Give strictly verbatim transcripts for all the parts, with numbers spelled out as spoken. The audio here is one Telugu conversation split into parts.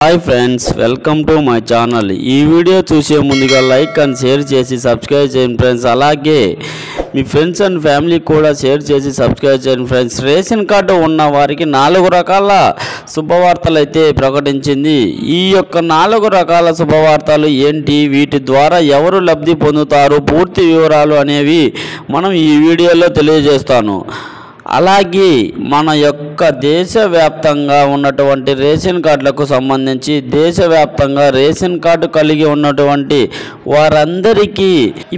Hi friends, welcome to my channel. ఈ వీడియో చూసే ముందుగా లైక్ అండ్ షేర్ చేసి సబ్స్క్రైబ్ చేయండి ఫ్రెండ్స్. అలాగే మీ ఫ్రెండ్స్ అండ్ ఫ్యామిలీకి కూడా షేర్ చేసి సబ్స్క్రైబ్ చేయండి ఫ్రెండ్స్. రేషన్ కార్డు ఉన్న వారికి నాలుగు రకాల శుభవార్తలు అయితే ప్రకటించింది. ఈ యొక్క నాలుగు రకాల శుభవార్తలు ఏంటి, వీటి ద్వారా ఎవరు లబ్ధి పొందుతారు, పూర్తి వివరాలు అనేవి మనం ఈ వీడియోలో తెలియజేస్తాను. అలాగే మన యొక్క దేశవ్యాప్తంగా ఉన్నటువంటి రేషన్ కార్డులకు సంబంధించి దేశవ్యాప్తంగా రేషన్ కార్డు కలిగి ఉన్నటువంటి వారందరికీ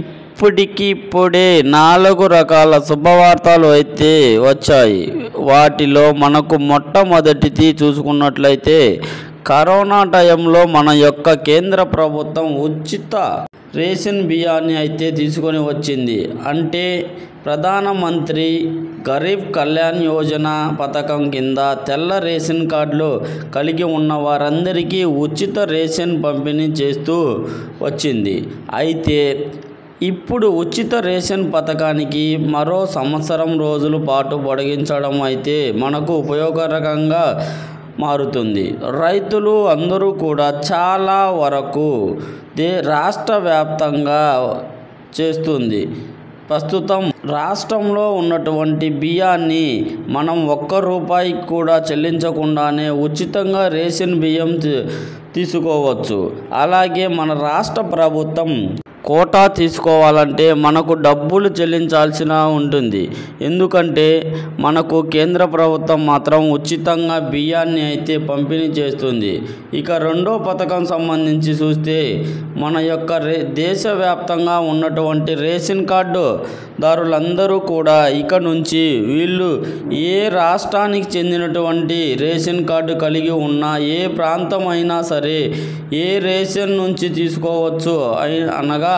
ఇప్పటికిప్పుడే నాలుగు రకాల శుభవార్తలు అయితే వచ్చాయి. వాటిలో మనకు మొట్టమొదటిది చూసుకున్నట్లయితే, కరోనా టైంలో మన యొక్క కేంద్ర ప్రభుత్వం ఉచిత రేషన్ బియ్యాన్ని అయితే తీసుకొని వచ్చింది. అంటే ప్రధానమంత్రి గరీబ్ కళ్యాణ్ యోజన పథకం కింద తెల్ల రేషన్ కార్డులు కలిగి ఉన్న వారందరికీ ఉచిత రేషన్ పంపిణీ చేస్తూ వచ్చింది. అయితే ఇప్పుడు ఉచిత రేషన్ పథకానికి మరో సంవత్సరం రోజుల పాటు పొడిగించడం అయితే మనకు ఉపయోగకరంగా మారుతుంది. రైతులు అందరూ కూడా చాలా వరకు దే రాష్ట్ర వ్యాప్తంగా చేస్తుంది. ప్రస్తుతం రాష్ట్రంలో ఉన్నటువంటి బియ్యాన్ని మనం ఒక్క రూపాయి కూడా చెల్లించకుండానే ఉచితంగా రేషన్ బియ్యం తీసుకోవచ్చు. అలాగే మన రాష్ట్ర ప్రభుత్వం కోటా తీసుకోవాలంటే మనకు డబ్బులు చెల్లించాల్సిన ఉంటుంది. ఎందుకంటే మనకు కేంద్ర ప్రభుత్వం మాత్రం ఉచితంగా బియ్యాన్ని అయితే పంపిణీ చేస్తుంది. ఇక రెండో పథకం సంబంధించి చూస్తే, మన యొక్క రే దేశవ్యాప్తంగా ఉన్నటువంటి రేషన్ కార్డు దారులందరూ కూడా ఇక నుంచి వీళ్ళు ఏ రాష్ట్రానికి చెందినటువంటి రేషన్ కార్డు కలిగి ఉన్నా, ఏ ప్రాంతం అయినా సరే ఏ రేషన్ నుంచి తీసుకోవచ్చు. అనగా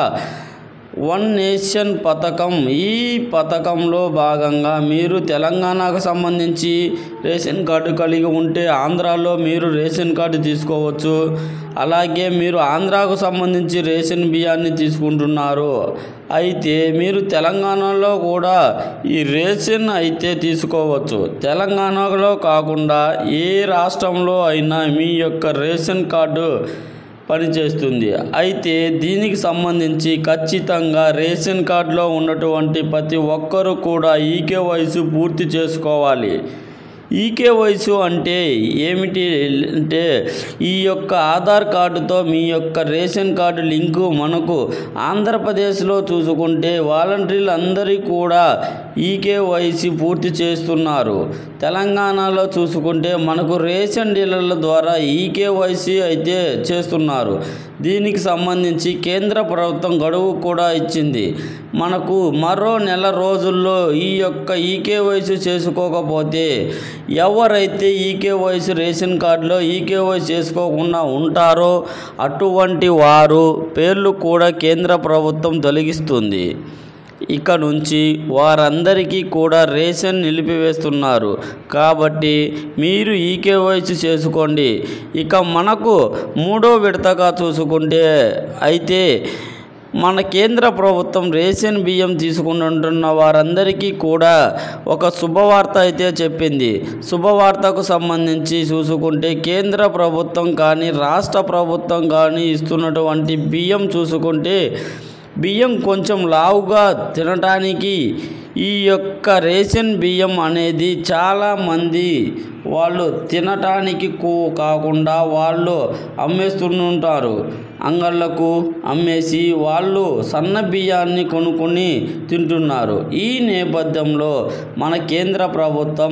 వన్ నేషన్ పథకం. ఈ పథకంలో భాగంగా మీరు తెలంగాణకు సంబంధించి రేషన్ కార్డు కలిగి ఉంటే ఆంధ్రాలో మీరు రేషన్ కార్డు తీసుకోవచ్చు. అలాగే మీరు ఆంధ్రాకు సంబంధించి రేషన్ బియ్యాన్ని తీసుకుంటున్నారు అయితే మీరు తెలంగాణలో కూడా ఈ రేషన్ అయితే తీసుకోవచ్చు. తెలంగాణలో కాకుండా ఏ రాష్ట్రంలో అయినా మీ యొక్క రేషన్ కార్డు పనిచేస్తుంది. అయితే దీనికి సంబంధించి ఖచ్చితంగా రేషన్ కార్డులో ఉన్నటువంటి ప్రతి ఒక్కరూ కూడా ఈకేవైసీ పూర్తి చేసుకోవాలి. ఈకేవైసీ అంటే ఏమిటి అంటే, ఈ యొక్క ఆధార్ కార్డుతో మీ యొక్క రేషన్ కార్డు లింకు మనకు ఆంధ్రప్రదేశ్లో చూసుకుంటే వాలంటీర్లు అందరికీ కూడా ఈకేవైసీ పూర్తి చేస్తున్నారు. తెలంగాణలో చూసుకుంటే మనకు రేషన్ డీలర్ల ద్వారా ఈకేవైసీ అయితే చేస్తున్నారు. దీనికి సంబంధించి కేంద్ర ప్రభుత్వం గడువు కూడా ఇచ్చింది. మనకు మరో నెల రోజుల్లో ఈ యొక్క ఈకేవైసీ చేసుకోకపోతే, ఎవరైతే ఈకేవైసీ రేషన్ కార్డులో ఈకేవైసీ చేసుకోకుండా ఉంటారో అటువంటి వారు పేర్లు కూడా కేంద్ర ప్రభుత్వం తొలగిస్తుంది. ఇక నుంచి వారందరికీ కూడా రేషన్ నిలిపివేస్తున్నారు. కాబట్టి మీరు ఈకేవైసీ చేసుకోండి. ఇక మనకు మూడో విడతగా చూసుకుంటే అయితే, మన కేంద్ర ప్రభుత్వం రేషన్ బియ్యం తీసుకుంటున్న వారందరికీ కూడా ఒక శుభవార్త అయితే చెప్పింది. శుభవార్తకు సంబంధించి చూసుకుంటే, కేంద్ర ప్రభుత్వం కానీ రాష్ట్ర ప్రభుత్వం కానీ ఇస్తున్నటువంటి బియ్యం చూసుకుంటే, బియ్యం కొంచెం లావుగా తినటానికి ఈ యొక్క రేషన్ బియ్యం అనేది చాలామంది వాళ్ళు తినటానికి కాకుండా వాళ్ళు అమ్మేస్తుంటారు. అంగళ్ళకు అమ్మేసి వాళ్ళు సన్న బియ్యాన్ని కొనుక్కొని తింటున్నారు. ఈ నేపథ్యంలో మన కేంద్ర ప్రభుత్వం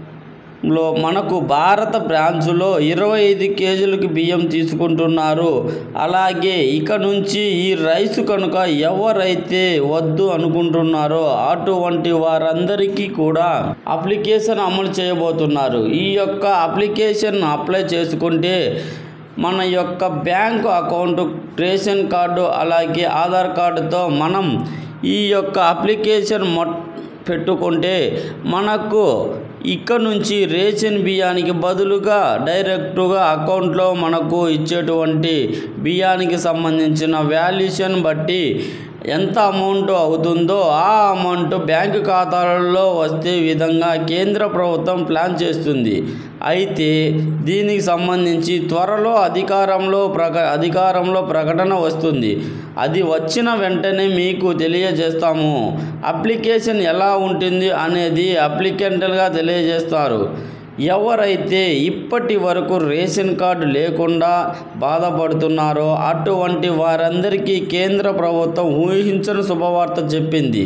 లో మనకు భారత బ్రాంచ్లో ఇరవై ఐదు కేజీలకు బియ్యం తీసుకుంటున్నారు. అలాగే ఇక నుంచి ఈ రైస్ కనుక ఎవరైతే వద్దు అనుకుంటున్నారో అటువంటి వారందరికీ కూడా అప్లికేషన్ అమలు చేయబోతున్నారు. ఈ యొక్క అప్లికేషన్ అప్లై చేసుకుంటే మన యొక్క బ్యాంకు అకౌంట్, రేషన్ కార్డు అలాగే ఆధార్ కార్డుతో మనం ఈ యొక్క అప్లికేషన్ మొ పెట్టుకుంటే మనకు ఇక్కడ నుంచి రేషన్ బియ్యానికి బదులుగా డైరెక్టుగా అకౌంట్లో మనకు ఇచ్చేటువంటి బియ్యానికి సంబంధించిన వాల్యుయేషన్ బట్టి ఎంత అమౌంట్ అవుతుందో ఆ అమౌంట్ బ్యాంకు ఖాతాలలో వస్తే విధంగా కేంద్ర ప్రభుత్వం ప్లాన్ చేస్తుంది. అయితే దీనికి సంబంధించి త్వరలో అధికారంలో ప్రక అధికారంలో ప్రకటన వస్తుంది. అది వచ్చిన వెంటనే మీకు తెలియజేస్తాము. అప్లికేషన్ ఎలా ఉంటుంది అనేది అప్లికెంట్లుగా తెలియజేస్తారు. ఎవరైతే ఇప్పటి వరకు రేషన్ కార్డు లేకుండా బాధపడుతున్నారో అటువంటి వారందరికీ కేంద్ర ప్రభుత్వం ఊహించని శుభవార్త చెప్పింది.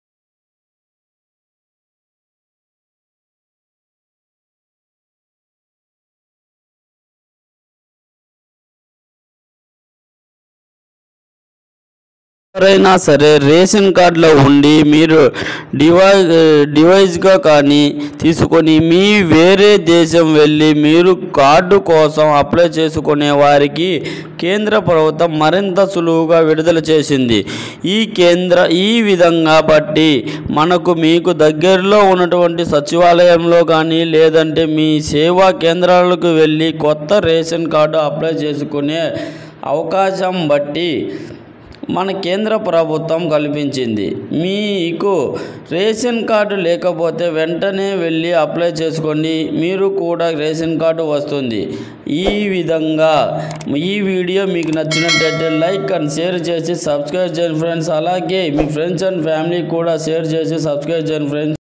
ఎవరైనా సరే రేషన్ కార్డులో ఉండి మీరు డివైజ్ డివైజ్గా కానీ తీసుకొని మీ వేరే దేశం వెళ్ళి మీరు కార్డు కోసం అప్లై చేసుకునే వారికి కేంద్ర ప్రభుత్వం మరింత సులువుగా విడుదల చేసింది. ఈ కేంద్ర ఈ విధంగా బట్టి మనకు మీకు దగ్గరలో ఉన్నటువంటి సచివాలయంలో కానీ లేదంటే మీ సేవా కేంద్రాలకు వెళ్ళి కొత్త రేషన్ కార్డు అప్లై చేసుకునే అవకాశం బట్టి మన కేంద్ర ప్రభుత్వం కల్పించింది. మీకు రేషన్ కార్డు లేకపోతే వెంటనే వెళ్ళి అప్లై చేసుకోండి, మీరు కూడా రేషన్ కార్డు వస్తుంది. ఈ విధంగా ఈ వీడియో మీకు నచ్చినట్లయితే లైక్ అండ్ షేర్ చేసి సబ్స్క్రైబ్ చేయండి ఫ్రెండ్స్. అలాగే మీ ఫ్రెండ్స్ అండ్ ఫ్యామిలీ కూడా షేర్ చేసి సబ్స్క్రైబ్ చేయండి ఫ్రెండ్స్.